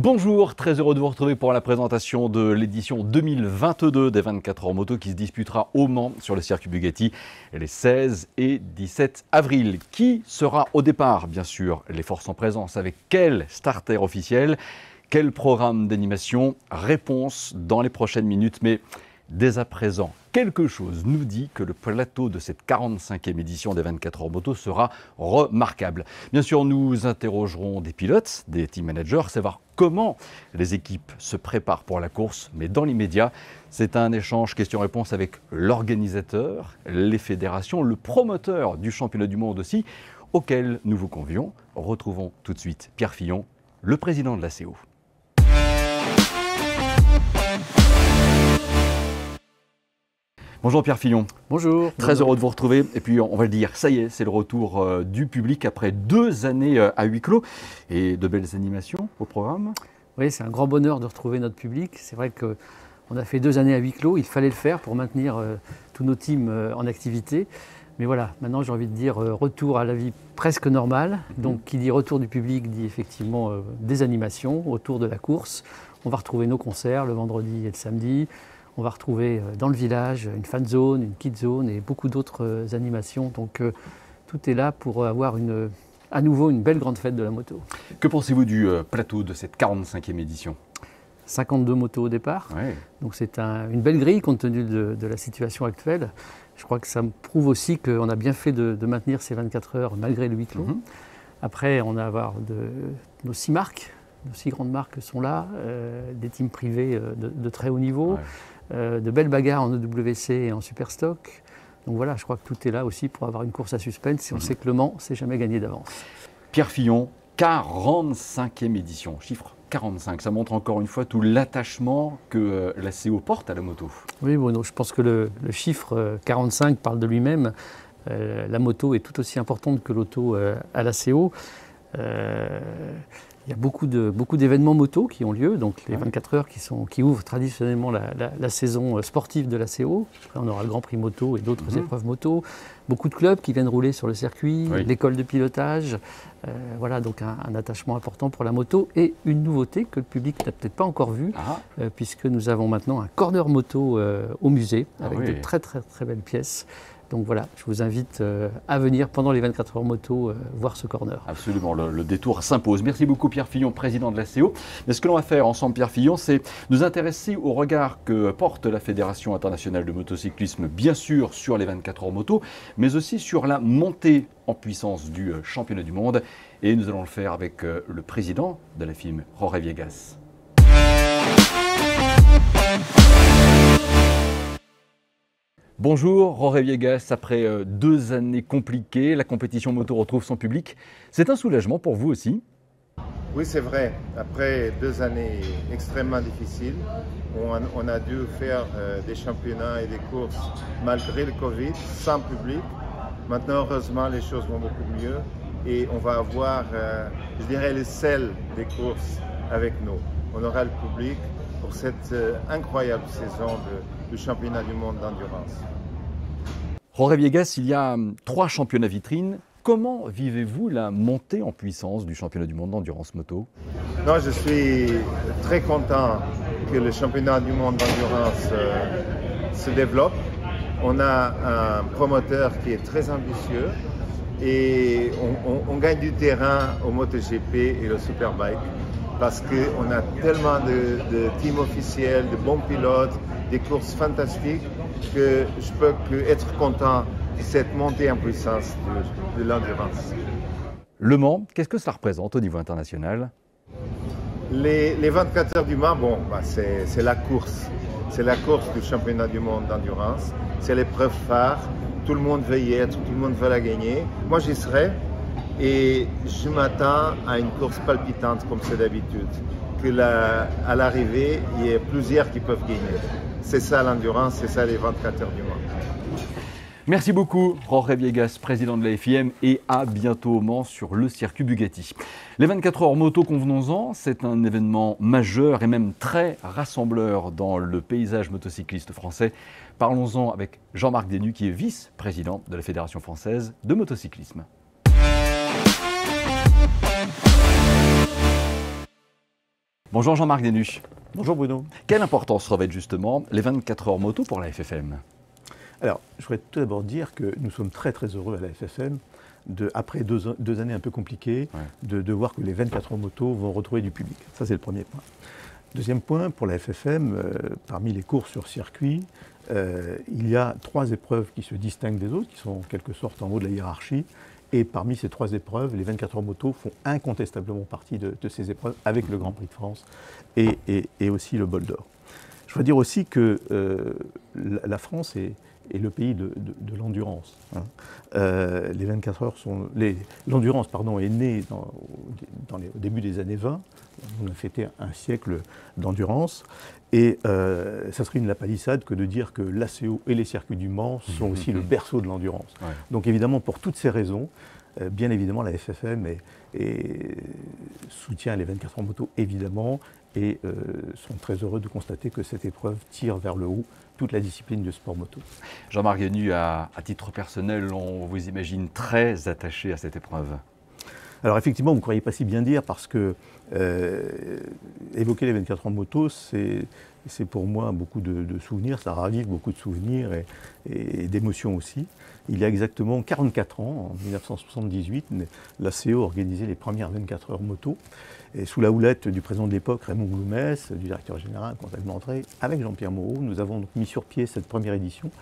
Bonjour, très heureux de vous retrouver pour la présentation de l'édition 2022 des 24 heures moto qui se disputera au Mans sur le circuit Bugatti les 16 et 17 avril. Qui sera au départ? Bien sûr, les forces en présence. Avec quel starter officiel? Quel programme d'animation? Réponse dans les prochaines minutes, mais dès à présent, quelque chose nous dit que le plateau de cette 45e édition des 24 heures moto sera remarquable. Bien sûr, nous interrogerons des pilotes, des team managers, savoir comment les équipes se préparent pour la course. Mais dans l'immédiat, c'est un échange question-réponse avec l'organisateur, les fédérations, le promoteur du championnat du monde aussi, auquel nous vous convions. Retrouvons tout de suite Pierre Fillon, le président de l'ACO. Bonjour Pierre Fillon. Bonjour. Très heureux de vous retrouver. Et puis on va le dire, ça y est, c'est le retour du public après 2 années à huis clos et de belles animations au programme. Oui, c'est un grand bonheur de retrouver notre public. C'est vrai qu'on a fait 2 années à huis clos, il fallait le faire pour maintenir tous nos teams en activité. Mais voilà, maintenant j'ai envie de dire retour à la vie presque normale. Donc qui dit retour du public dit effectivement des animations autour de la course. On va retrouver nos concerts le vendredi et le samedi. On va retrouver dans le village une fan zone, une kid zone et beaucoup d'autres animations. Donc tout est là pour avoir à nouveau une belle grande fête de la moto. Que pensez-vous du plateau de cette 45e édition? 52 motos au départ. Ouais. Donc c'est une belle grille compte tenu de la situation actuelle. Je crois que ça me prouve aussi qu'on a bien fait de maintenir ces 24 heures malgré le huis clos. Après, on va avoir nos 6 marques. Nos 6 grandes marques sont là, des teams privés de très haut niveau. Ouais. De belles bagarres en EWC et en Superstock. Donc voilà, je crois que tout est là aussi pour avoir une course à suspense. Et on sait que Le Mans, c'est jamais gagné d'avance. Pierre Fillon, 45e édition, chiffre 45. Ça montre encore une fois tout l'attachement que l'ACO porte à la moto. Oui Bruno, je pense que le chiffre 45 parle de lui-même. La moto est tout aussi importante que l'auto à l'ACO. Il y a beaucoup d'événements moto qui ont lieu, donc les 24 heures qui ouvrent traditionnellement la saison sportive de l'ACO. On aura le Grand Prix moto et d'autres épreuves moto. Beaucoup de clubs qui viennent rouler sur le circuit, l'école de pilotage. Voilà, donc un attachement important pour la moto et une nouveauté que le public n'a peut-être pas encore vue, puisque nous avons maintenant un corner moto au musée avec de très belles pièces. Donc voilà, je vous invite à venir pendant les 24 heures moto voir ce corner. Absolument, le détour s'impose. Merci beaucoup Pierre Fillon, président de l'ACO. Mais ce que l'on va faire ensemble, Pierre Fillon, c'est nous intéresser au regard que porte la Fédération internationale de motocyclisme, bien sûr sur les 24 heures moto, mais aussi sur la montée en puissance du championnat du monde. Et nous allons le faire avec le président de la FIM, Jorge Viegas. Bonjour, Jorge Viegas. Après 2 années compliquées, la compétition moto retrouve son public. C'est un soulagement pour vous aussi? Oui, c'est vrai. Après 2 années extrêmement difficiles, on a dû faire des championnats et des courses malgré le Covid, sans public. Maintenant, heureusement, les choses vont beaucoup mieux et on va avoir, je dirais, le sel des courses avec nous. On aura le public pour cette incroyable saison du championnat du monde d'endurance. Jorge Viegas, il y a 3 championnats vitrines. Comment vivez-vous la montée en puissance du championnat du monde d'endurance moto? Non, je suis très content que le championnat du monde d'endurance se développe. On a un promoteur qui est très ambitieux et on gagne du terrain au MotoGP et au Superbike parce qu'on a tellement de teams officiels, de bons pilotes, des courses fantastiques que je peux être content de cette montée en puissance de l'endurance. Le Mans, qu'est-ce que ça représente au niveau international? Les 24 heures du Mans, bon, c'est la course. C'est la course du championnat du monde d'endurance. C'est l'épreuve phare. Tout le monde veut y être, tout le monde veut la gagner. Moi, j'y serai et je m'attends à une course palpitante comme c'est d'habitude. À l'arrivée, il y ait plusieurs qui peuvent gagner. C'est ça l'endurance, c'est ça les 24 heures du Mans. Merci beaucoup, Jorge Viegas, président de la FIM, et à bientôt au Mans sur le circuit Bugatti. Les 24 heures moto, convenons-en, c'est un événement majeur et même très rassembleur dans le paysage motocycliste français. Parlons-en avec Jean-Marc Desnus, qui est vice-président de la Fédération française de motocyclisme. Bonjour Jean-Marc Denuche. Bonjour Bruno. Quelle importance revêtent justement les 24 heures moto pour la FFM? Alors, je voudrais tout d'abord dire que nous sommes très très heureux à la FFM, après deux années un peu compliquées, de voir que les 24 heures moto vont retrouver du public. Ça, c'est le premier point. Deuxième point, pour la FFM, parmi les courses sur circuit, il y a 3 épreuves qui se distinguent des autres, qui sont en quelque sorte en haut de la hiérarchie. Et parmi ces 3 épreuves, les 24 heures moto font incontestablement partie de ces épreuves, avec le Grand Prix de France et aussi le Bol d'Or. Je voudrais dire aussi que la France est le pays de l'endurance. Hein. Les 24 heures l'endurance, est née au début des années 20. On a fêté un siècle d'endurance. Et ça serait une lapalissade que de dire que l'ACO et les circuits du Mans sont aussi le berceau de l'endurance. Ouais. Donc évidemment, pour toutes ces raisons, bien évidemment, la FFM soutient les 24 heures moto, évidemment, et sont très heureux de constater que cette épreuve tire vers le haut toute la discipline du sport moto. Jean-Marc Denuche, à titre personnel, on vous imagine très attaché à cette épreuve. Alors effectivement, vous ne croyez pas si bien dire, parce que évoquer les 24 heures moto, c'est pour moi beaucoup de souvenirs, ça ravive beaucoup de souvenirs et d'émotions aussi. Il y a exactement 44 ans, en 1978, l'ACO organisait les premières 24 heures moto, et sous la houlette du président de l'époque, Raymond Gloumès, du directeur général, comptable d'entrée, avec Jean-Pierre Moreau, nous avons donc mis sur pied cette première édition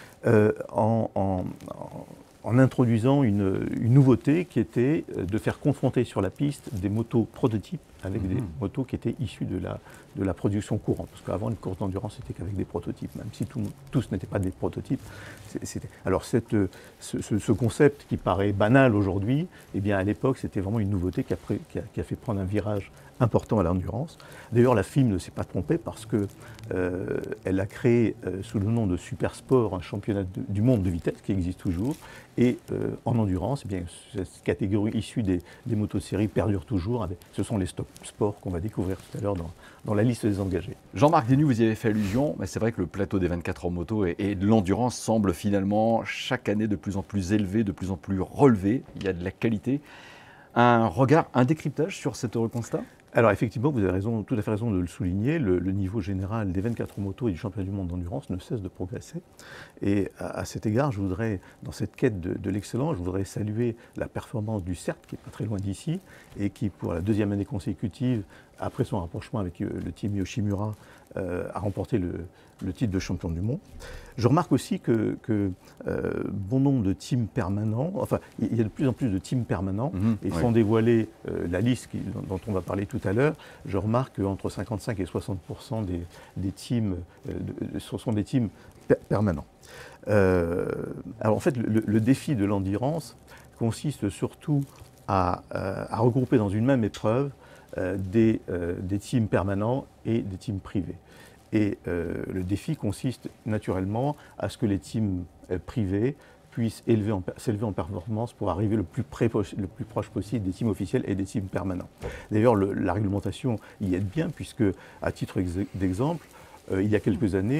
en introduisant une nouveauté qui était de faire confronter sur la piste des motos prototypes avec des motos qui étaient issues de la production courante. Parce qu'avant, les courses d'endurance, c'était qu'avec des prototypes, même si tous n'étaient pas des prototypes. Alors ce concept qui paraît banal aujourd'hui, eh bien à l'époque, c'était vraiment une nouveauté qui a fait prendre un virage important à l'endurance. D'ailleurs, la FIM ne s'est pas trompée parce qu'elle a créé sous le nom de Supersport un championnat du monde de vitesse qui existe toujours. Et en endurance, eh bien, cette catégorie issue des motos de série perdure toujours. Ce sont les stop sports qu'on va découvrir tout à l'heure dans la liste des engagés. Jean-Marc Denuche, vous y avez fait allusion, mais c'est vrai que le plateau des 24 heures moto et de l'endurance semble finalement chaque année de plus en plus élevé, de plus en plus relevé. Il y a de la qualité. Un regard, un décryptage sur cet heureux constat? Alors effectivement, vous avez tout à fait raison de le souligner, le niveau général des 24 motos et du championnat du monde d'endurance ne cesse de progresser. Et à cet égard, je voudrais, dans cette quête de l'excellence, je voudrais saluer la performance du CERT, qui n'est pas très loin d'ici, et qui, pour la 2e année consécutive, après son rapprochement avec le team Yoshimura, a remporté le titre de champion du monde. Je remarque aussi que bon nombre de teams permanents, enfin il y a de plus en plus de teams permanents, et sans dévoiler la liste dont on va parler tout à l'heure, je remarque qu'entre 55 et 60% des teams sont des teams permanents. Alors en fait, le défi de l'endurance consiste surtout à regrouper dans une même épreuve des teams permanents et des teams privés. Et le défi consiste naturellement à ce que les teams privés puissent s'élever en performance pour arriver le plus proche possible des teams officiels et des teams permanents. D'ailleurs, la réglementation y aide bien, puisque, à titre d'exemple, il y a quelques années,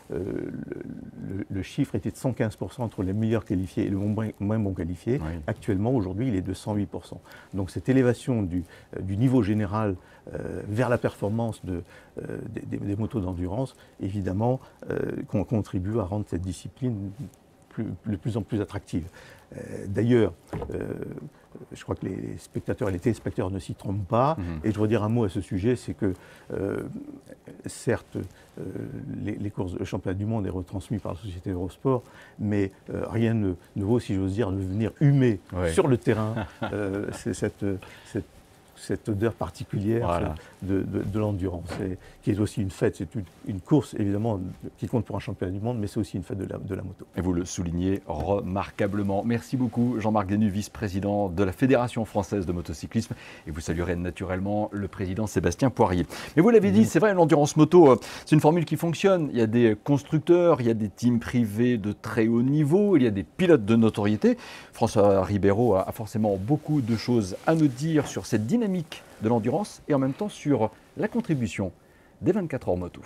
le chiffre était de 115% entre les meilleurs qualifiés et les moins bons qualifiés. Oui. Actuellement, aujourd'hui, il est de 108%. Donc cette élévation du niveau général vers la performance des motos d'endurance, évidemment, contribue à rendre cette discipline de plus en plus attractive. D'ailleurs, je crois que les spectateurs et les téléspectateurs ne s'y trompent pas. Et je voudrais dire un mot à ce sujet, c'est que certes, les courses de championnat du monde est retransmis par la société Eurosport, mais rien ne vaut, si j'ose dire, de venir humer sur le terrain cette odeur particulière voilà. de l'endurance, qui est aussi une fête. C'est une course, évidemment, qui compte pour un championnat du monde, mais c'est aussi une fête de la moto. Et vous le soulignez remarquablement. Merci beaucoup, Jean-Marc Denuche, vice-président de la Fédération française de motocyclisme. Et vous saluerez naturellement le président Sébastien Poirier. Mais vous l'avez dit, c'est vrai, l'endurance moto, c'est une formule qui fonctionne. Il y a des constructeurs, il y a des teams privés de très haut niveau, il y a des pilotes de notoriété. François Ribeiro a forcément beaucoup de choses à nous dire sur cette dynamique de l'endurance et en même temps sur la contribution des 24 heures moto.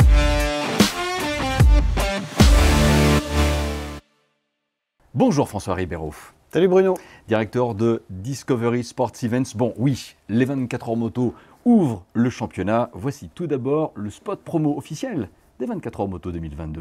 Bonjour François Ribeiro. Salut Bruno. Directeur de Discovery Sports Events. Bon oui, les 24 heures moto ouvre le championnat. Voici tout d'abord le spot promo officiel des 24 heures moto 2022.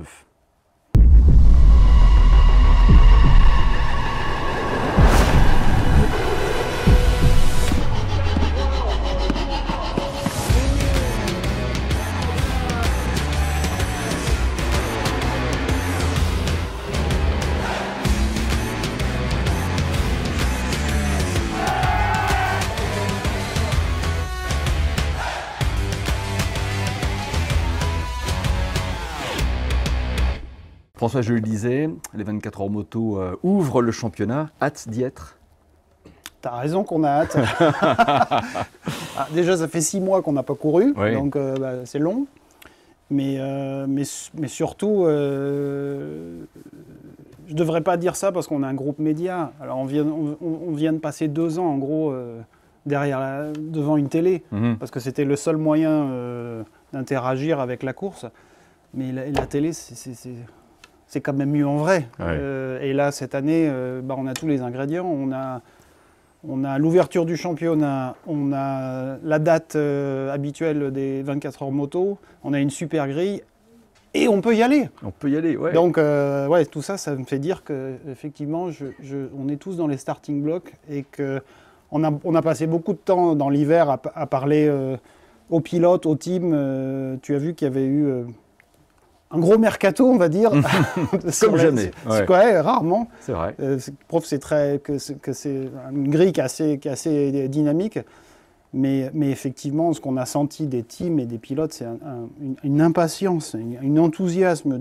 François, je le disais, les 24 heures moto ouvrent le championnat. Hâte d'y être? T'as raison qu'on a hâte. Ah, déjà, ça fait 6 mois qu'on n'a pas couru, Oui. donc c'est long. Mais surtout, je ne devrais pas dire ça parce qu'on a un groupe média. Alors on vient de passer 2 ans, en gros, devant une télé, parce que c'était le seul moyen d'interagir avec la course. Mais la télé, c'est quand même mieux en vrai. Ouais. Et là, cette année, on a tous les ingrédients. On a l'ouverture du championnat, on a la date habituelle des 24 heures moto, on a une super grille et on peut y aller. On peut y aller, ouais. Donc, tout ça, ça me fait dire qu'effectivement, on est tous dans les starting blocks et qu'on a passé beaucoup de temps dans l'hiver à parler aux pilotes, aux teams. Tu as vu qu'il y avait eu un gros mercato, on va dire. Comme jamais. Ouais, rarement. C'est vrai. Prof, c'est une grille qui est assez dynamique. Mais effectivement, ce qu'on a senti des teams et des pilotes, c'est une impatience, un enthousiasme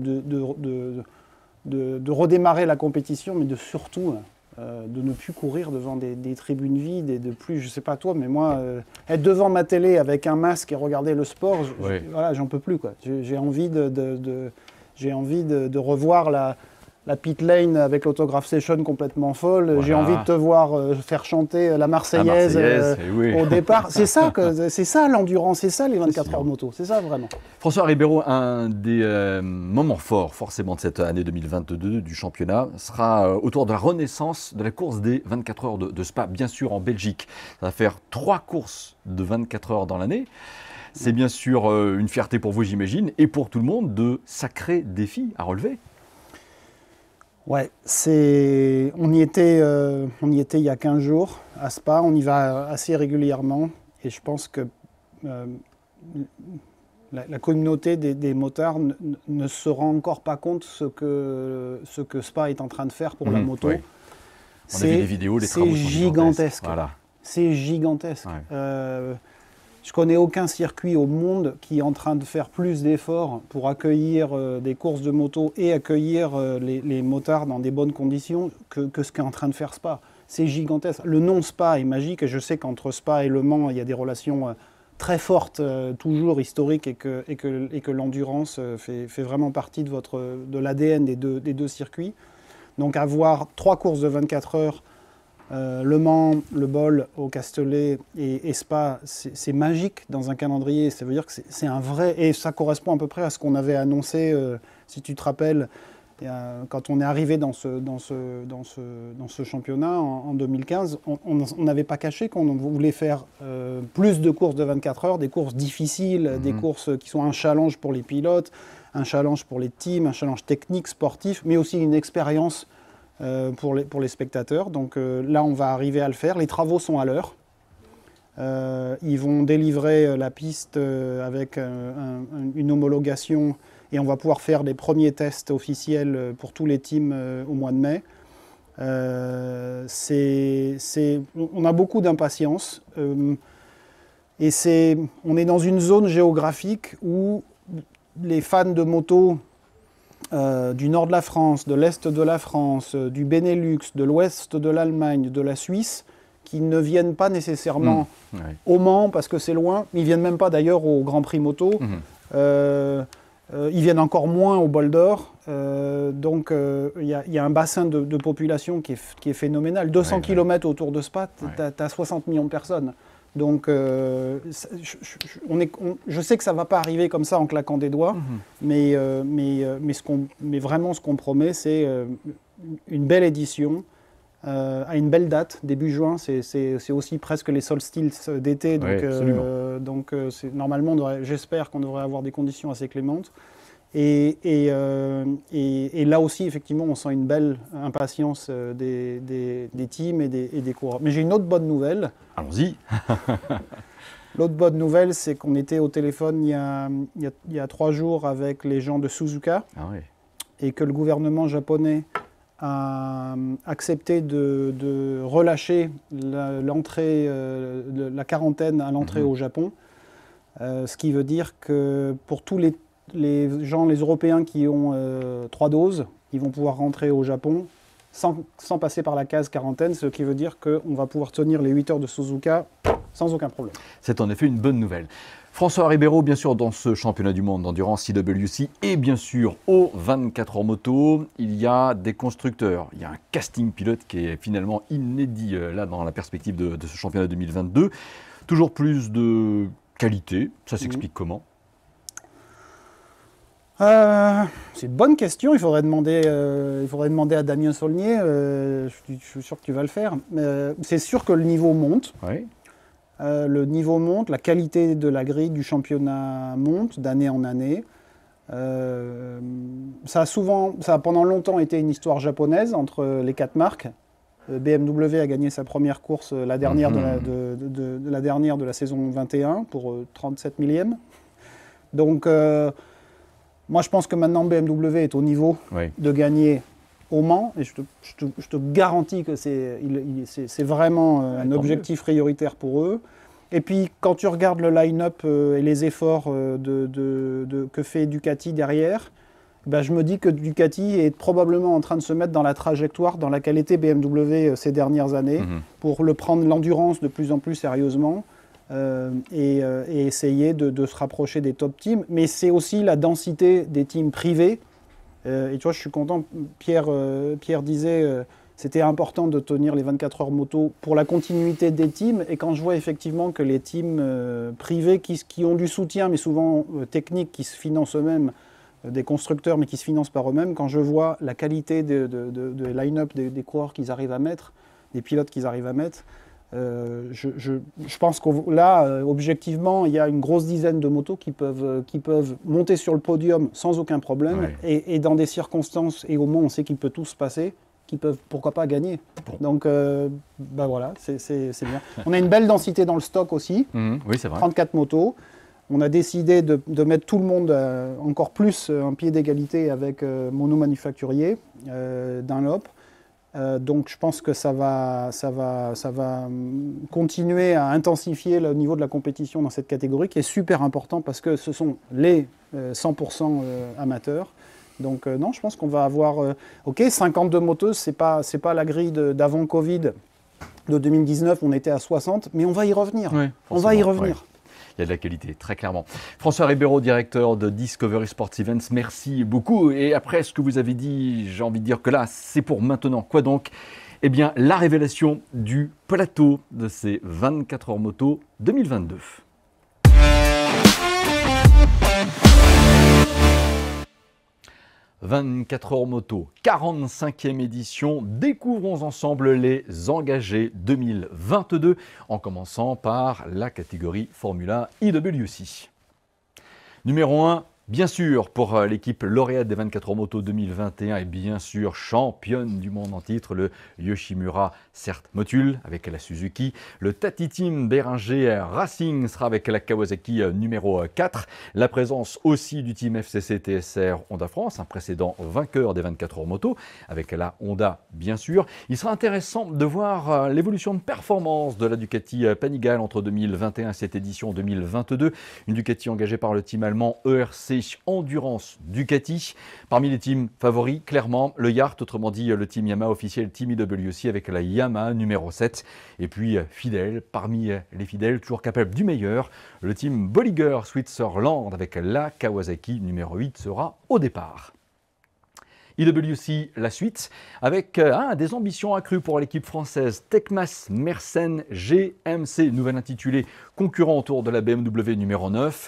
de redémarrer la compétition, mais surtout de ne plus courir devant des tribunes vides et de plus, je ne sais pas toi, mais moi, être devant ma télé avec un masque et regarder le sport, voilà, j'en peux plus, quoi. J'ai envie de revoir la pit lane avec l'autograph session complètement folle. Voilà. J'ai envie de te voir faire chanter la Marseillaise, oui. Au départ. C'est ça l'endurance, c'est ça les 24 heures moto, c'est ça vraiment. François Ribeiro, un des moments forts forcément de cette année 2022 du championnat sera autour de la renaissance de la course des 24 heures de Spa, bien sûr en Belgique. Ça va faire 3 courses de 24 heures dans l'année. C'est bien sûr une fierté pour vous, j'imagine, et pour tout le monde, de sacrés défis à relever. Ouais, on y était il y a 15 jours à Spa, on y va assez régulièrement et je pense que la communauté des motards ne se rend encore pas compte ce que Spa est en train de faire pour la moto. Oui. On a vu des vidéos, les travaux sont gigantesques. Voilà. C'est gigantesque. Ouais. Je connais aucun circuit au monde qui est en train de faire plus d'efforts pour accueillir des courses de moto et accueillir les motards dans des bonnes conditions que ce qu'est en train de faire Spa. C'est gigantesque. Le nom Spa est magique et je sais qu'entre Spa et Le Mans, il y a des relations très fortes, toujours historiques, et que l'endurance fait vraiment partie de l'ADN des deux circuits. Donc avoir 3 courses de 24 heures, Le Mans, Le Bol au Castellet et Spa, c'est magique dans un calendrier. Ça veut dire que c'est un vrai... Et ça correspond à peu près à ce qu'on avait annoncé, si tu te rappelles, quand on est arrivé dans ce championnat en 2015. On n'avait pas caché qu'on voulait faire plus de courses de 24 heures, des courses difficiles, des courses qui sont un challenge pour les pilotes, un challenge pour les teams, un challenge technique, sportif, mais aussi une expérience pour les spectateurs. Donc là, on va arriver à le faire. Les travaux sont à l'heure. Ils vont délivrer la piste avec une homologation et on va pouvoir faire les premiers tests officiels pour tous les teams au mois de mai. On a beaucoup d'impatience et on est dans une zone géographique où les fans de moto du nord de la France, de l'est de la France, du Benelux, de l'ouest de l'Allemagne, de la Suisse, qui ne viennent pas nécessairement au Mans parce que c'est loin, ils ne viennent même pas d'ailleurs au Grand Prix Moto, ils viennent encore moins au Bol d'Or, donc il y a un bassin de population qui est phénoménal. 200 km autour de Spa, tu as 60 millions de personnes. Donc, je sais que ça ne va pas arriver comme ça en claquant des doigts, mais vraiment ce qu'on promet, c'est une belle édition à une belle date, début juin. C'est aussi presque les solstices d'été. Donc, normalement, j'espère qu'on devrait avoir des conditions assez clémentes. Et là aussi, effectivement, on sent une belle impatience des teams et des coureurs. Mais j'ai une autre bonne nouvelle. Allons-y. L'autre bonne nouvelle, c'est qu'on était au téléphone il y a 3 jours avec les gens de Suzuka. Ah oui. Et que le gouvernement japonais a accepté de relâcher la quarantaine à l'entrée au Japon. Ce qui veut dire que pour tous les Européens qui ont 3 doses, ils vont pouvoir rentrer au Japon sans passer par la case quarantaine, ce qui veut dire qu'on va pouvoir tenir les 8 heures de Suzuka sans aucun problème. C'est en effet une bonne nouvelle. François Ribeiro, bien sûr, dans ce championnat du monde d'endurance IWC et bien sûr aux 24 heures moto, il y a des constructeurs. Il y a un casting pilote qui est finalement inédit là dans la perspective de ce championnat 2022. Toujours plus de qualité, ça s'explique comment ? C'est une bonne question, il faudrait demander à Damien Saulnier, je suis sûr que tu vas le faire. C'est sûr que le niveau monte. Oui. Le niveau monte, la qualité de la grille du championnat monte d'année en année. Ça a pendant longtemps été une histoire japonaise entre les 4 marques. BMW a gagné sa première course, la dernière, de la saison 21 pour 37 millièmes. Donc moi je pense que maintenant BMW est au niveau de gagner au Mans, et je te garantis que c'est vraiment un objectif prioritaire pour eux. Et puis, quand tu regardes le line-up et les efforts que fait Ducati derrière, je me dis que Ducati est probablement en train de se mettre dans la trajectoire dans laquelle était BMW ces dernières années, pour prendre l'endurance de plus en plus sérieusement et essayer de se rapprocher des top teams. Mais c'est aussi la densité des teams privés. Et tu vois, je suis content, Pierre disait c'était important de tenir les 24 heures moto pour la continuité des teams. Et quand je vois effectivement que les teams privés qui ont du soutien, mais souvent technique, qui se financent eux-mêmes, des constructeurs, mais qui se financent par eux-mêmes, quand je vois la qualité de line-up des coureurs qu'ils arrivent à mettre, des pilotes qu'ils arrivent à mettre, je pense que là, objectivement, il y a une grosse dizaine de motos qui peuvent monter sur le podium sans aucun problème, et dans des circonstances, et au moins on sait qu'il peut tout se passer, qui peuvent pourquoi pas gagner. Donc voilà, c'est bien. On a une belle densité dans le stock aussi, oui, c'est vrai. 34 motos. On a décidé de mettre tout le monde encore plus en pied d'égalité avec Mono Manufacturier, Dunlop. Donc je pense que ça va continuer à intensifier le niveau de la compétition dans cette catégorie, qui est super important parce que ce sont les 100% amateurs. Donc non, je pense qu'on va avoir 52 moteuses, c'est pas la grille d'avant Covid de 2019, on était à 60, mais on va y revenir. Oui, on va y revenir. Oui. Il y a de la qualité, très clairement. François Ribeiro, directeur de Discovery Sports Events, merci beaucoup. Et après ce que vous avez dit, j'ai envie de dire que là, c'est pour maintenant. Quoi donc ? Eh bien, la révélation du plateau de ces 24 heures moto 2022. « 24 heures moto, 45e édition. Découvrons ensemble les engagés 2022 en commençant par la catégorie Formula IWC. Numéro 1, bien sûr, pour l'équipe lauréate des 24 heures moto 2021 et bien sûr championne du monde en titre, le Yoshimura CERT Motul avec la Suzuki. Le Tati Team Beringer Racing sera avec la Kawasaki numéro 4. La présence aussi du team FCC TSR Honda France, un précédent vainqueur des 24 heures moto avec la Honda bien sûr. Il sera intéressant de voir l'évolution de performance de la Ducati Panigale entre 2021 et cette édition 2022. Une Ducati engagée par le team allemand ERC Endurance Ducati. Parmi les teams favoris, clairement, le Yart, autrement dit le team Yamaha officiel, team IWC avec la Yamaha numéro 7. Et puis fidèle, parmi les fidèles, toujours capable du meilleur, le team Bolliger Switzerland avec la Kawasaki numéro 8 sera au départ. IWC, la suite, avec des ambitions accrues pour l'équipe française. Tecmas Mersenne GMC, nouvelle intitulée concurrent autour de la BMW numéro 9.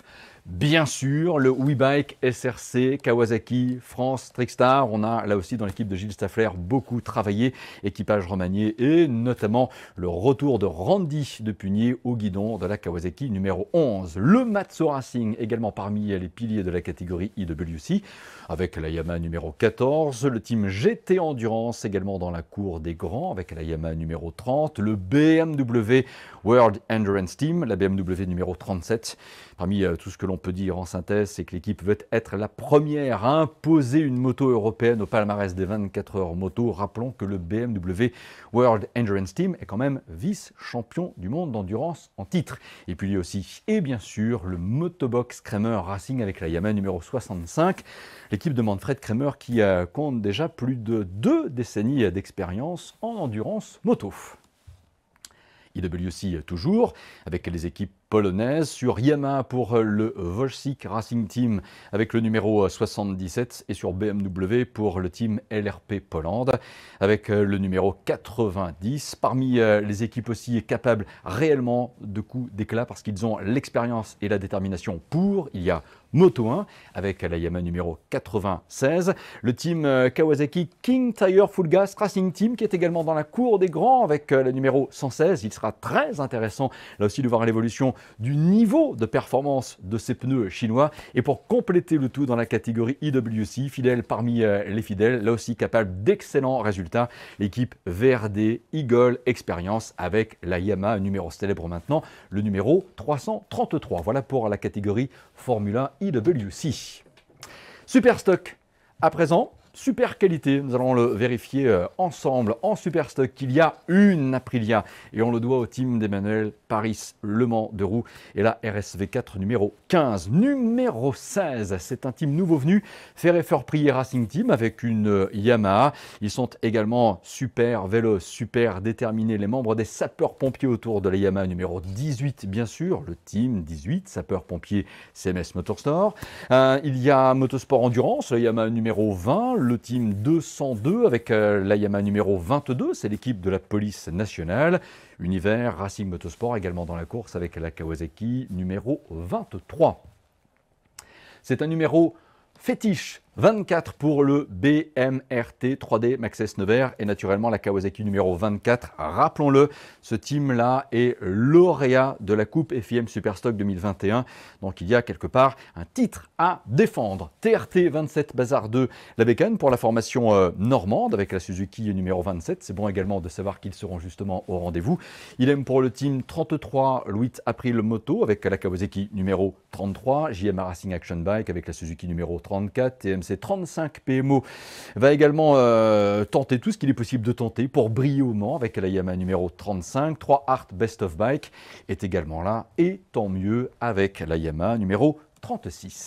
Bien sûr, le WeBike, SRC, Kawasaki, France, Trickstar. On a là aussi dans l'équipe de Gilles Staffler beaucoup travaillé, équipage remanié et notamment le retour de Randy de Punier au guidon de la Kawasaki numéro 11. Le Matsu Racing également parmi les piliers de la catégorie IWC avec la Yamaha numéro 14. Le team GT Endurance également dans la cour des grands avec la Yamaha numéro 30. Le BMW World Endurance Team, la BMW numéro 37. Parmi tout ce que l'on peut dire en synthèse, c'est que l'équipe veut être la première à imposer une moto européenne au palmarès des 24 heures moto. Rappelons que le BMW World Endurance Team est quand même vice-champion du monde d'endurance en titre. Et puis lui aussi, et bien sûr, le Motobox Kremer Racing avec la Yamaha numéro 65. L'équipe de Manfred Kremer qui compte déjà plus de 2 décennies d'expérience en endurance moto. IWC toujours, avec les équipes polonaises, sur Yamaha pour le Wojcik Racing Team avec le numéro 77 et sur BMW pour le team LRP Pologne avec le numéro 90. Parmi les équipes aussi capables réellement de coups d'éclat parce qu'ils ont l'expérience et la détermination pour, il y a Moto 1 avec la Yamaha numéro 96, le team Kawasaki King Tire Full Gas Racing Team qui est également dans la cour des grands avec le numéro 116. Il sera très intéressant là aussi de voir l'évolution du niveau de performance de ces pneus chinois. Et pour compléter le tout dans la catégorie IWC, fidèle parmi les fidèles, là aussi capable d'excellents résultats, l'équipe VRD Eagle Experience avec la Yamaha numéro célèbre maintenant, le numéro 333. Voilà pour la catégorie Formula IWC. Super stock à présent. Super qualité, nous allons le vérifier ensemble en super stock qu'il y a une Aprilia et on le doit au team d'Emmanuel Paris Le Mans de Roux et la RSV4 numéro 15. Numéro 16, c'est un team nouveau venu, Ferré-Fort-Prier Racing Team avec une Yamaha. Ils sont également super véloces, super déterminés, les membres des sapeurs-pompiers autour de la Yamaha numéro 18 bien sûr, le team 18, sapeurs-pompiers CMS Motorsport. Il y a Motorsport Endurance, la Yamaha numéro 20, le team 202 avec la Yamaha numéro 22, c'est l'équipe de la police nationale. Univers Racing Motorsport également dans la course avec la Kawasaki numéro 23. C'est un numéro fétiche, 24 pour le BMRT 3D Maxxis Nevers et naturellement la Kawasaki numéro 24. Rappelons-le, ce team-là est lauréat de la Coupe FIM Superstock 2021. Donc il y a quelque part un titre à défendre. TRT 27 Bazar 2, la bécane pour la formation normande avec la Suzuki numéro 27. C'est bon également de savoir qu'ils seront justement au rendez-vous. Il aime pour le team 33 Louis April Moto avec la Kawasaki numéro 33. JMA Racing Action Bike avec la Suzuki numéro 34. TMC 35 PMO va également tenter tout ce qu'il est possible de tenter pour briller au Mans avec la Yamaha numéro 35. 3 Art Best of Bike est également là et tant mieux avec la Yamaha numéro 36.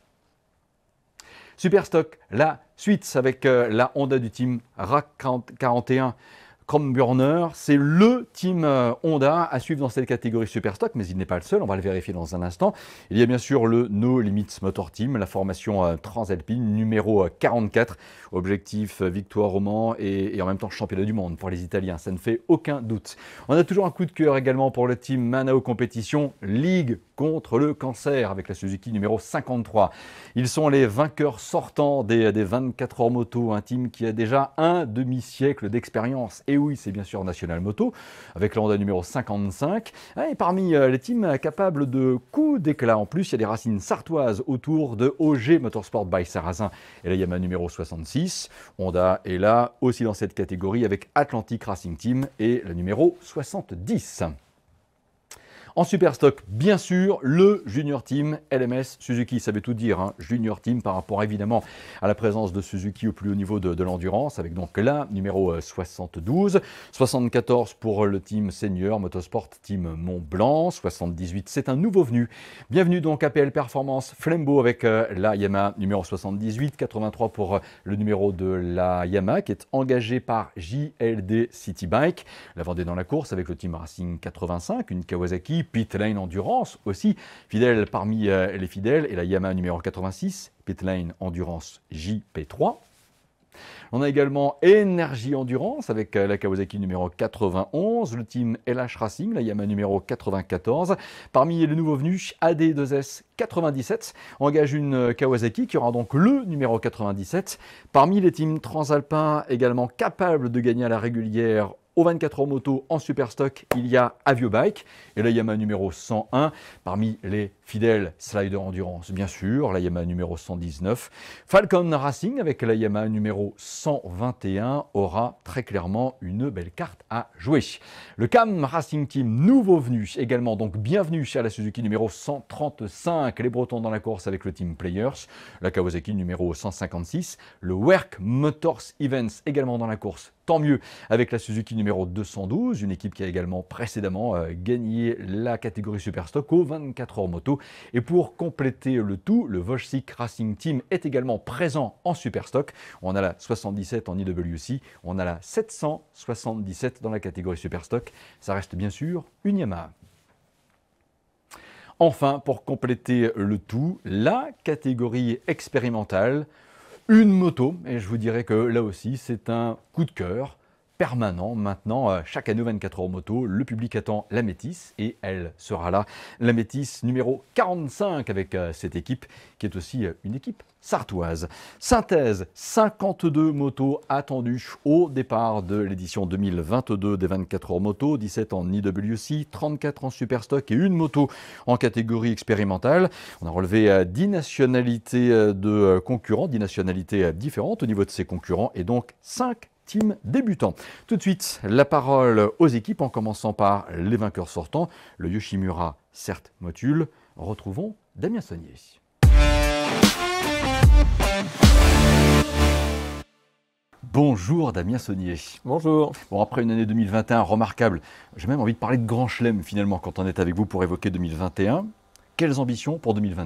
Superstock, la suite avec la Honda du team RAC 41. Chrome-Burner, c'est le team Honda à suivre dans cette catégorie Superstock, mais il n'est pas le seul, on va le vérifier dans un instant. Il y a bien sûr le No Limits Motor Team, la formation Transalpine numéro 44, objectif victoire au Mans et en même temps championnat du monde pour les Italiens, ça ne fait aucun doute. On a toujours un coup de cœur également pour le team Manao Competition, Ligue contre le cancer avec la Suzuki numéro 53. Ils sont les vainqueurs sortants des 24 heures moto, un team qui a déjà un demi-siècle d'expérience. Et oui, c'est bien sûr National Moto avec la Honda numéro 55. Et parmi les teams capables de coups d'éclat, en plus, il y a des racines sartoises autour de OG Motorsport by Sarrazin et la Yamaha numéro 66. Honda est là aussi dans cette catégorie avec Atlantic Racing Team et la numéro 70. En Superstock, bien sûr, le Junior Team LMS Suzuki, ça veut tout dire, hein, Junior Team par rapport évidemment à la présence de Suzuki au plus haut niveau de l'endurance, avec donc la numéro 72, 74 pour le team Senior Motorsport Team Mont Blanc, 78, c'est un nouveau venu. Bienvenue donc à PL Performance Flembo avec la Yamaha numéro 78, 83 pour le numéro de la Yamaha qui est engagé par JLD City Bike, la Vendée dans la course avec le team Racing 85, une Kawasaki, Pitlane Endurance aussi, fidèle parmi les fidèles, et la Yamaha numéro 86, Pitlane Endurance JP3. On a également Energy Endurance avec la Kawasaki numéro 91, le team LH Racing, la Yamaha numéro 94. Parmi les nouveaux venus, AD2S 97 engage une Kawasaki qui aura donc le numéro 97. Parmi les teams transalpins également capables de gagner à la régulière au 24 heures moto en Superstock, il y a Aviobike et la Yamaha numéro 101. Parmi les fidèles Slider Endurance, bien sûr, la Yamaha numéro 119. Falcon Racing avec la Yamaha numéro 121 aura très clairement une belle carte à jouer. Le CAM Racing Team, nouveau venu également, donc bienvenue à la Suzuki numéro 135. Les Bretons dans la course avec le team Players. La Kawasaki numéro 156. Le Werk Motors Events également dans la course. Tant mieux avec la Suzuki numéro 212, une équipe qui a également précédemment gagné la catégorie Superstock au 24 heures moto. Et pour compléter le tout, le Wojcik Racing Team est également présent en Superstock. On a la 77 en IWC, on a la 777 dans la catégorie Superstock. Ça reste bien sûr une Yamaha. Enfin, pour compléter le tout, la catégorie expérimentale, une moto, et je vous dirais que là aussi, c'est un coup de cœur permanent. Maintenant, chaque année 24 heures moto, le public attend la Métis et elle sera là. La Métis numéro 45 avec cette équipe qui est aussi une équipe sartoise. Synthèse, 52 motos attendues au départ de l'édition 2022 des 24 heures moto, 17 en IWC, 34 en Superstock et une moto en catégorie expérimentale. On a relevé 10 nationalités de concurrents, 10 nationalités différentes au niveau de ces concurrents et donc 5 team débutant. Tout de suite, la parole aux équipes en commençant par les vainqueurs sortants, le Yoshimura CERT Motul. Retrouvons Damien Saunier. Bonjour Damien Saunier. Bonjour. Bon, après une année 2021 remarquable, j'ai même envie de parler de grand chelem finalement quand on est avec vous pour évoquer 2021. Quelles ambitions pour 2022 ?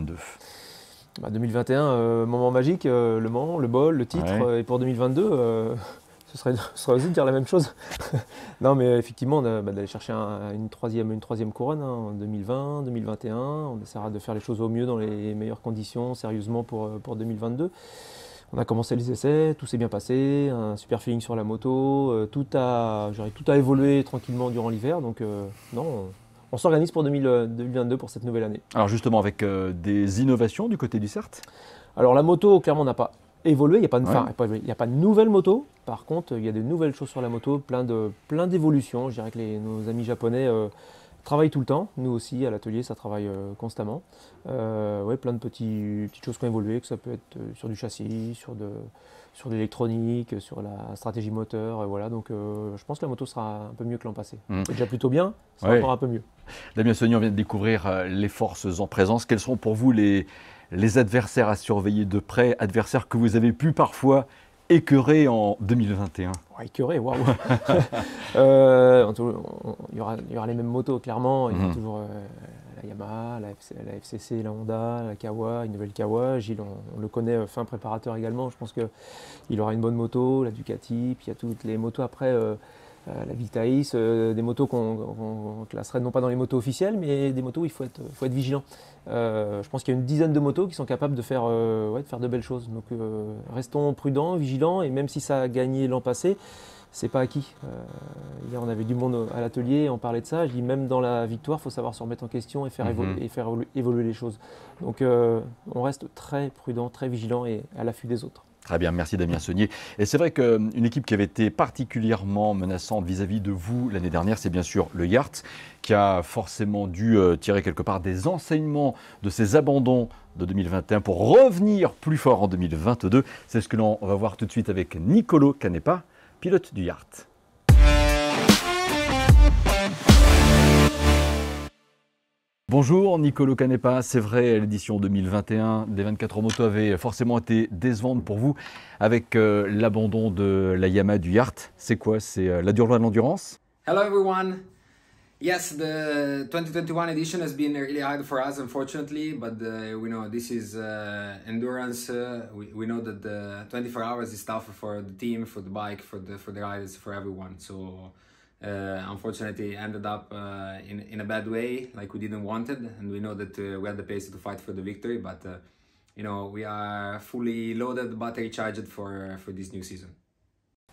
2021, moment magique, Le Mans, le bol, le titre. Ouais. Et pour 2022, ce serait aussi de dire la même chose. Non, mais effectivement, d'aller chercher une troisième couronne en 2020, 2021. On essaiera de faire les choses au mieux dans les meilleures conditions, sérieusement pour 2022. On a commencé les essais, tout s'est bien passé, un super feeling sur la moto, tout a évolué tranquillement durant l'hiver. Donc non, on s'organise pour 2022 pour cette nouvelle année. Alors justement, avec des innovations du côté du CERT ? Alors la moto, clairement, n'a pas évolué, il n'y a pas de nouvelle moto. Par contre, il y a de nouvelles choses sur la moto, plein d'évolutions. Je dirais que nos amis japonais travaillent tout le temps. Nous aussi, à l'atelier, ça travaille constamment. Plein de petites choses qui ont évolué, que ça peut être sur du châssis, sur de l'électronique, sur la stratégie moteur. Voilà. Donc je pense que la moto sera un peu mieux que l'an passé. C'est déjà plutôt bien, ça sera encore un peu mieux. Damien Saunier, on vient de découvrir les forces en présence. Quels sont pour vous les adversaires à surveiller de près, adversaires que vous avez pu parfois écœurer en 2021? Écœurer, waouh. Il y aura les mêmes motos, clairement. Il y aura toujours la Yamaha, la FCC, la Honda, la Kawa, une nouvelle Kawa. Gilles, on le connaît, fin préparateur également. Je pense qu'il aura une bonne moto, la Ducati. Puis il y a toutes les motos après, la Vitaïs, des motos qu'on classerait non pas dans les motos officielles, mais des motos où il faut être vigilant. Je pense qu'il y a une dizaine de motos qui sont capables de faire de belles choses. Donc restons prudents, vigilants, et même si ça a gagné l'an passé, c'est pas acquis. Hier on avait du monde à l'atelier, on parlait de ça. Je dis même dans la victoire, il faut savoir se remettre en question et faire évoluer les choses. Donc on reste très prudent, très vigilant et à l'affût des autres. Très bien, merci Damien Saunier. Et c'est vrai qu'une équipe qui avait été particulièrement menaçante vis-à-vis de vous l'année dernière, c'est bien sûr le Yart, qui a forcément dû tirer quelque part des enseignements de ses abandons de 2021 pour revenir plus fort en 2022. C'est ce que l'on va voir tout de suite avec Nicolo Canepa, pilote du Yart. Bonjour Nicolo Canepa, c'est vrai, l'édition 2021 des 24 heures moto avait forcément été décevante pour vous avec l'abandon de la Yamaha du Yart. C'est quoi? C'est la dure loi de l'endurance? Hello everyone. Yes, the 2021 edition has been really hard for us, unfortunately, but we know this is endurance. We know that the 24 hours is tougher for the team, for the bike, for the riders, for everyone. So unfortunately ended up in a bad way, like we didn't want it, and we know that we had the pace to fight for the victory, but we are fully loaded, battery charged for this new season.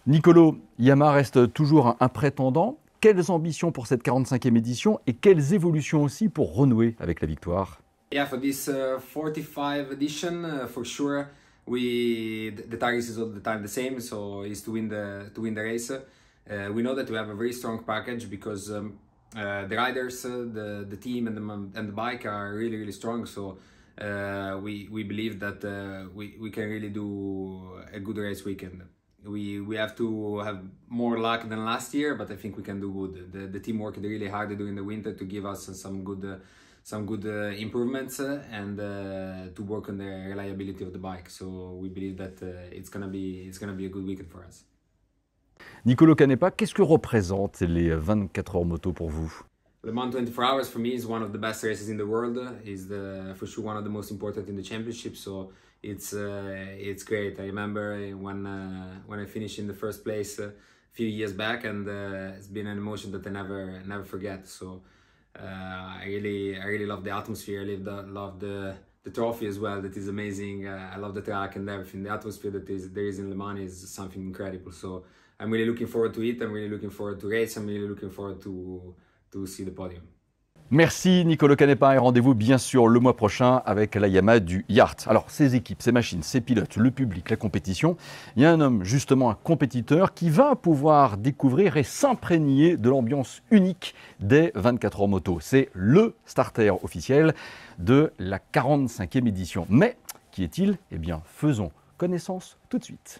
Nicolo, Yamaha reste toujours un prétendant. Quelles ambitions pour cette 45e édition et quelles évolutions aussi pour renouer avec la victoire? Yeah, for this 45 edition, for sure, the target is all the time the same, so is to win the race. We know that we have a very strong package because the riders, the team, and the bike are really strong. So we believe that we can really do a good race weekend. We have to have more luck than last year, but I think we can do good. The team worked really hard during the winter to give us some good improvements and to work on the reliability of the bike. So we believe that it's gonna be a good weekend for us. Nicolo Canepa, qu'est-ce que représentent les 24 heures moto pour vous? Le Mans 24 Hours for me is one of the best races in the world. Is for sure one of the most important in the championship. So it's great. I remember when I finished in the first place a few years back, and it's been an emotion that I never forget. So I really love the atmosphere. I love the trophy as well. That is amazing. I love the track and everything. The atmosphere that there is in Le Mans is something incredible. So I'm really looking forward to it. I'm really looking forward to race. I'm really looking forward to see the podium. Merci Nicolo Canepa et rendez-vous bien sûr le mois prochain avec la Yamaha du Yacht. Alors ces équipes, ces machines, ces pilotes, le public, la compétition, il y a un homme justement, un compétiteur qui va pouvoir découvrir et s'imprégner de l'ambiance unique des 24 heures moto. C'est le starter officiel de la 45e édition. Mais qui est-il? Eh bien faisons connaissance tout de suite.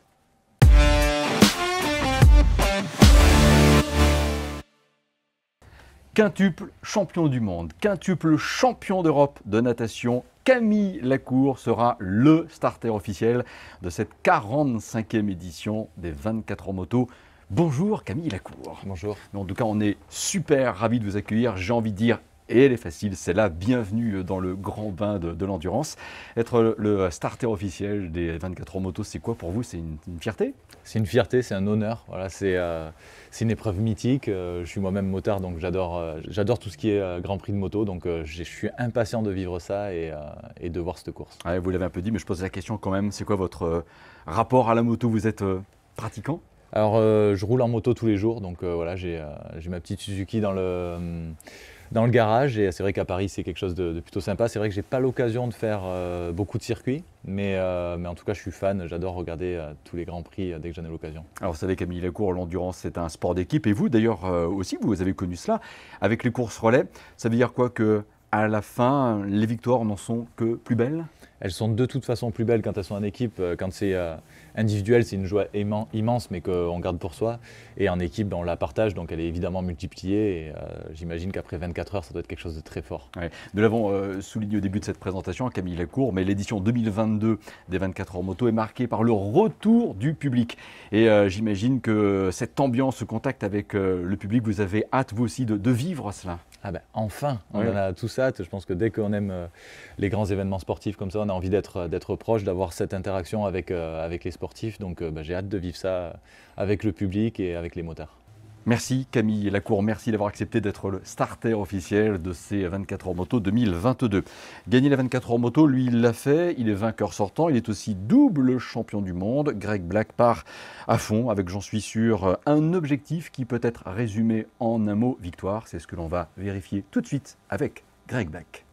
Quintuple champion du monde, quintuple champion d'Europe de natation, Camille Lacour sera le starter officiel de cette 45e édition des 24 heures moto. Bonjour Camille Lacour. Bonjour. En tout cas, on est super ravis de vous accueillir. J'ai envie de dire, et elle est facile, c'est la bienvenue dans le grand bain de l'endurance. Être le starter officiel des 24 heures moto, c'est quoi pour vous? C'est une fierté? C'est une fierté, c'est un honneur. Voilà, c'est une épreuve mythique. Je suis moi-même motard, donc j'adore tout ce qui est Grand Prix de moto. Donc je suis impatient de vivre ça et de voir cette course. Ouais, vous l'avez un peu dit, mais je pose la question quand même. C'est quoi votre rapport à la moto? Vous êtes pratiquant? Alors je roule en moto tous les jours, donc voilà, j'ai ma petite Suzuki dans le garage, et c'est vrai qu'à Paris c'est quelque chose de plutôt sympa. C'est vrai que j'ai pas l'occasion de faire beaucoup de circuits, mais en tout cas je suis fan, j'adore regarder tous les grands prix dès que j'en ai l'occasion. Alors vous savez Camille Lacour, l'endurance c'est un sport d'équipe, et vous d'ailleurs aussi vous avez connu cela avec les courses relais. Ça veut dire quoi, que à la fin les victoires n'en sont que plus belles? Elles sont de toute façon plus belles quand elles sont en équipe. Quand c'est individuel, c'est une joie immense, mais qu'on garde pour soi. Et en équipe, on la partage, donc elle est évidemment multipliée. Et j'imagine qu'après 24 heures, ça doit être quelque chose de très fort. Ouais. Nous l'avons souligné au début de cette présentation, Camille Lacour, mais l'édition 2022 des 24 heures moto est marquée par le retour du public. Et j'imagine que cette ambiance, ce contact avec le public, vous avez hâte vous aussi de vivre cela. Ah ben, enfin, on en a tous hâte. Je pense que dès qu'on aime les grands événements sportifs comme ça, on a envie d'être proche, d'avoir cette interaction avec les sportifs. Donc j'ai hâte de vivre ça avec le public et avec les motards. Merci Camille Lacour, merci d'avoir accepté d'être le starter officiel de ces 24 heures moto 2022. Gagner la 24 heures moto, lui il l'a fait, il est vainqueur sortant, il est aussi double champion du monde. Greg Black part à fond avec, j'en suis sûr, un objectif qui peut être résumé en un mot: victoire. C'est ce que l'on va vérifier tout de suite avec Greg Black.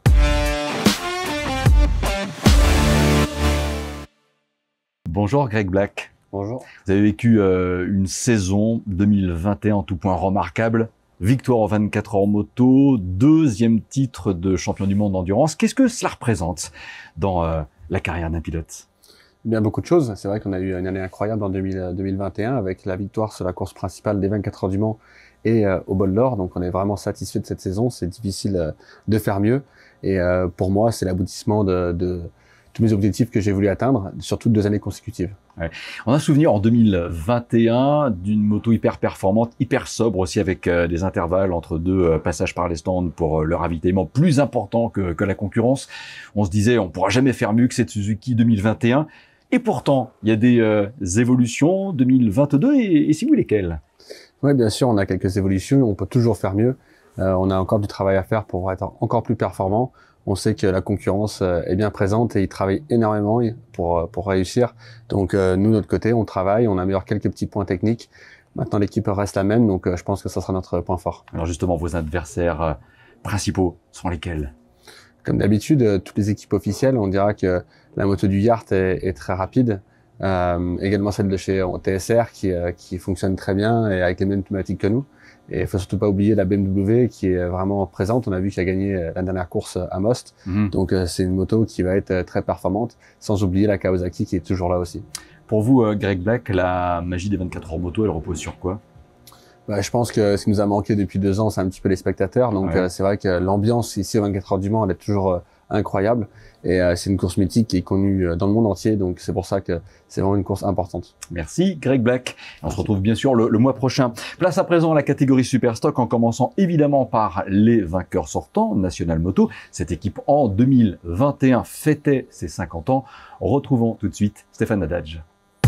Bonjour Greg Black. Bonjour. Vous avez vécu une saison 2021 en tout point remarquable. Victoire en 24 heures moto, deuxième titre de champion du monde d'endurance. Qu'est-ce que cela représente dans la carrière d'un pilote? Bien, beaucoup de choses. C'est vrai qu'on a eu une année incroyable en 2021 avec la victoire sur la course principale des 24 heures du Mans et au Bol d'Or. Donc on est vraiment satisfait de cette saison. C'est difficile de faire mieux. Et pour moi, c'est l'aboutissement de tous mes objectifs que j'ai voulu atteindre sur toutes 2 années consécutives. Ouais. On a un souvenir en 2021 d'une moto hyper performante, hyper sobre aussi, avec des intervalles entre 2 passages par les stands pour le ravitaillement plus important que la concurrence. On se disait on pourra jamais faire mieux que cette Suzuki 2021. Et pourtant, il y a des évolutions 2022 et si oui, lesquelles? Oui, bien sûr, on a quelques évolutions. On peut toujours faire mieux. On a encore du travail à faire pour être encore plus performant. On sait que la concurrence est bien présente et ils travaillent énormément pour réussir. Donc nous, de notre côté, on travaille, on améliore quelques petits points techniques. Maintenant, l'équipe reste la même, donc je pense que ça sera notre point fort. Alors justement, vos adversaires principaux sont lesquels? Comme d'habitude, toutes les équipes officielles, on dira que la moto du Yard est très rapide. Également celle de chez TSR qui fonctionne très bien et avec les mêmes thématiques que nous. Et il faut surtout pas oublier la BMW qui est vraiment présente. On a vu qu'elle a gagné la dernière course à Most. Donc c'est une moto qui va être très performante, sans oublier la Kawasaki qui est toujours là aussi. Pour vous, Greg Black, la magie des 24 heures moto, elle repose sur quoi? Je pense que ce qui nous a manqué depuis 2 ans, c'est un petit peu les spectateurs. Donc c'est vrai que l'ambiance ici aux 24 heures du Mans, elle est toujours incroyable. Et c'est une course mythique qui est connue dans le monde entier. Donc c'est pour ça que c'est vraiment une course importante. Merci Greg Black. On se retrouve bien sûr le mois prochain. Place à présent à la catégorie Superstock en commençant évidemment par les vainqueurs sortants, National Moto. Cette équipe en 2021 fêtait ses 50 ans. Retrouvons tout de suite Stéphane Haddadj.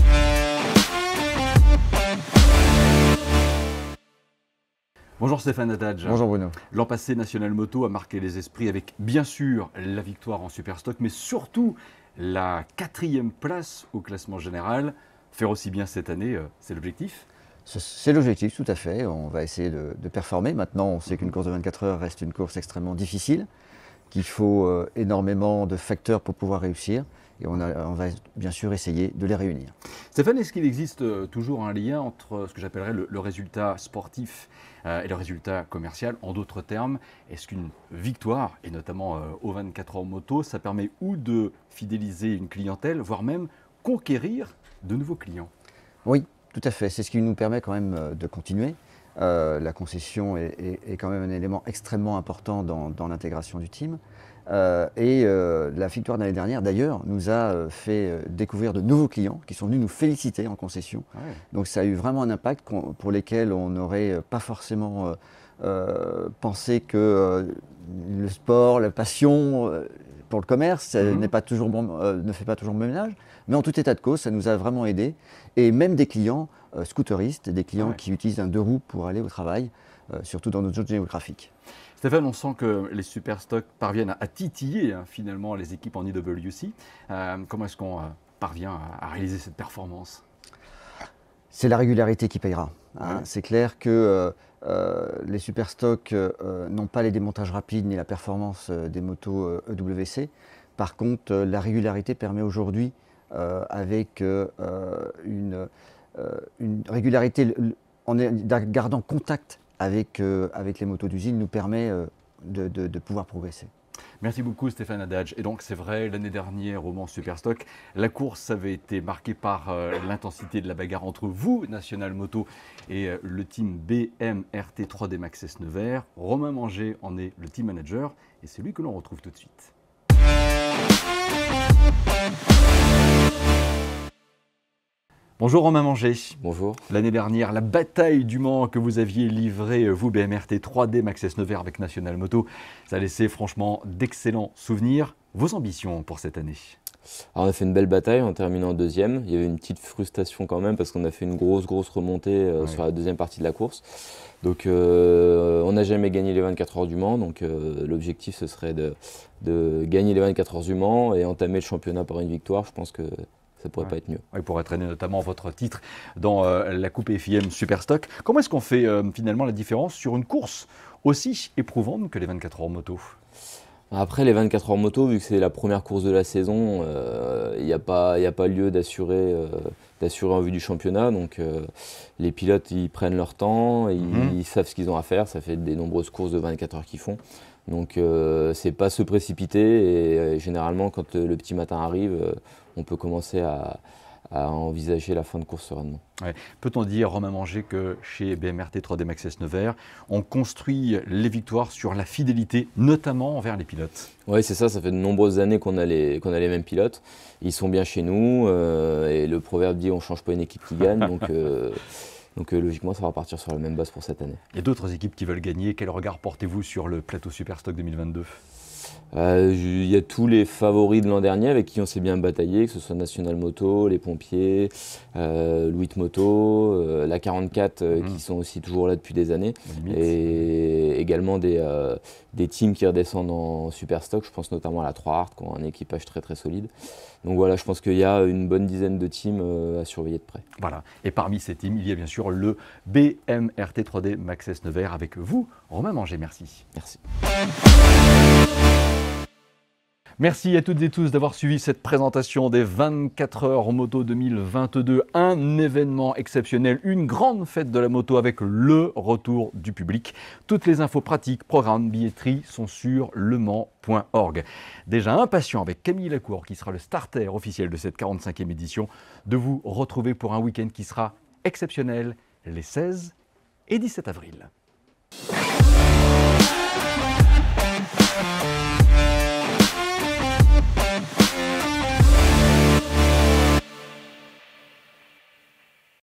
Bonjour Stéphane Haddadj. Bonjour Bruno. L'an passé, National Moto a marqué les esprits avec bien sûr la victoire en Superstock, mais surtout la 4e place au classement général. Faire aussi bien cette année, c'est l'objectif? C'est l'objectif, tout à fait. On va essayer de performer. Maintenant, on sait qu'une course de 24 heures reste une course extrêmement difficile, qu'il faut énormément de facteurs pour pouvoir réussir. Et on va bien sûr essayer de les réunir. Stéphane, est-ce qu'il existe toujours un lien entre ce que j'appellerais le résultat sportif et le résultat commercial? En d'autres termes, est-ce qu'une victoire, et notamment aux 24 heures moto, ça permet ou de fidéliser une clientèle, voire même conquérir de nouveaux clients? Oui, tout à fait. C'est ce qui nous permet quand même de continuer. La concession est quand même un élément extrêmement important dans l'intégration du team. La victoire de l'année dernière, d'ailleurs, nous a fait découvrir de nouveaux clients qui sont venus nous féliciter en concession. Ah ouais. Donc ça a eu vraiment un impact pour lesquels on n'aurait pas forcément pensé que le sport, la passion pour le commerce ne fait pas toujours bon ménage. Mais en tout état de cause, ça nous a vraiment aidé. Et même des clients scooteristes, des clients qui utilisent un 2 roues pour aller au travail, surtout dans notre zone géographique. Stéphane, on sent que les Superstock parviennent à titiller finalement les équipes en IWC. Comment est-ce qu'on parvient à réaliser cette performance? C'est la régularité qui payera. Hein. C'est clair que les Superstock n'ont pas les démontages rapides ni la performance des motos EWC. Par contre, la régularité permet aujourd'hui, avec une régularité en gardant contact avec les motos d'usine, nous permet de pouvoir progresser. Merci beaucoup Stéphane Haddadj. Et donc c'est vrai, l'année dernière au Mans Superstock, la course avait été marquée par l'intensité de la bagarre entre vous, National Moto, et le team BMRT 3D Maxxis Nevers. Romain Manger en est le team manager et c'est lui que l'on retrouve tout de suite. Bonjour Romain Manger. Bonjour. L'année dernière, la bataille du Mans que vous aviez livrée, vous BMRT 3D Maxxis Nevers avec National Moto, ça a laissé franchement d'excellents souvenirs. Vos ambitions pour cette année? Alors on a fait une belle bataille en terminant 2e. Il y avait une petite frustration quand même parce qu'on a fait une grosse remontée sur la 2e partie de la course. Donc on n'a jamais gagné les 24 heures du Mans. Donc l'objectif ce serait de gagner les 24 heures du Mans et entamer le championnat par une victoire. Je pense que ça pourrait pas être mieux. Il pourrait traîner notamment votre titre dans la Coupe FIM Superstock. Comment est-ce qu'on fait finalement la différence sur une course aussi éprouvante que les 24 heures moto? Après les 24 heures moto, vu que c'est la première course de la saison, il n'y a pas lieu d'assurer en vue du championnat. Donc les pilotes ils prennent leur temps, ils savent ce qu'ils ont à faire. Ça fait des nombreuses courses de 24 heures qu'ils font. Donc c'est pas se précipiter et généralement quand le petit matin arrive, on peut commencer à envisager la fin de course sereinement. Ouais. Peut-on dire, Romain Manger, que chez BMRT 3D Maxxis Nevers, on construit les victoires sur la fidélité, notamment envers les pilotes? Oui, c'est ça, ça fait de nombreuses années qu'on a les mêmes pilotes. Ils sont bien chez nous et le proverbe dit on ne change pas une équipe qui gagne. Donc logiquement, ça va partir sur la même base pour cette année. Il y a d'autres équipes qui veulent gagner. Quel regard portez-vous sur le plateau Superstock 2022? Il y a tous les favoris de l'an dernier avec qui on s'est bien bataillé, que ce soit National Moto, les pompiers, Louis Moto, la 44 qui sont aussi toujours là depuis des années, et également des teams qui redescendent en Superstock, je pense notamment à la 3 Hard qui ont un équipage très très solide. Donc voilà, je pense qu'il y a une bonne dizaine de teams à surveiller de près. Voilà, et parmi ces teams, il y a bien sûr le BMRT 3D Maxxis Nevers avec vous, Romain Manger, merci. Merci. Merci à toutes et tous d'avoir suivi cette présentation des 24 heures moto 2022. Un événement exceptionnel, une grande fête de la moto avec le retour du public. Toutes les infos pratiques, programmes, billetterie sont sur lemans.org. Déjà impatient avec Camille Lacour, qui sera le starter officiel de cette 45e édition, de vous retrouver pour un week-end qui sera exceptionnel les 16 et 17 avril.